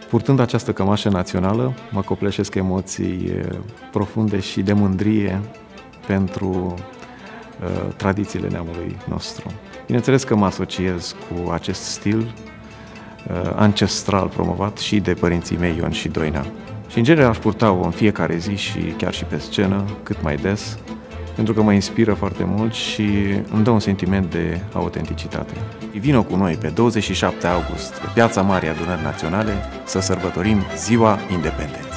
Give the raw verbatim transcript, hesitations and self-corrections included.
Purtând această cămașă națională, mă copleșesc emoții profunde și de mândrie pentru uh, tradițiile neamului nostru. Bineînțeles că mă asociez cu acest stil uh, ancestral promovat și de părinții mei Ion și Doina. Și în genere aș purta-o în fiecare zi și chiar și pe scenă, cât mai des, pentru că mă inspiră foarte mult și îmi dă un sentiment de autenticitate. Vino cu noi pe douăzeci și șapte august, pe Piața Marii Adunării Naționale, să sărbătorim Ziua Independenței.